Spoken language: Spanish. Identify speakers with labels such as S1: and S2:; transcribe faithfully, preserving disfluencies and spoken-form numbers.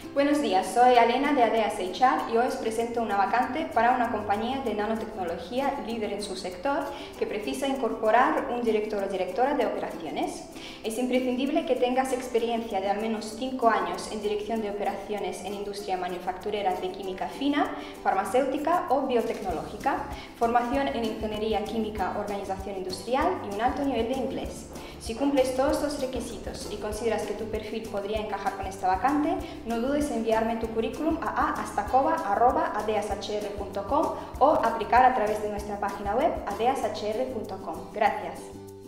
S1: Buenos días, soy Alena de ADEAS H R y hoy os presento una vacante para una compañía de nanotecnología líder en su sector que precisa incorporar un director o directora de operaciones. Es imprescindible que tengas experiencia de al menos cinco años en dirección de operaciones en industria manufacturera de química fina, farmacéutica o biotecnológica, formación en ingeniería química, organización industrial y un alto nivel de inglés. Si cumples todos estos requisitos y consideras que tu perfil podría encajar con esta vacante, no dudes en enviarme tu currículum a a astacoba arroba adeas h r punto com o aplicar a través de nuestra página web adeas h r punto com. Gracias.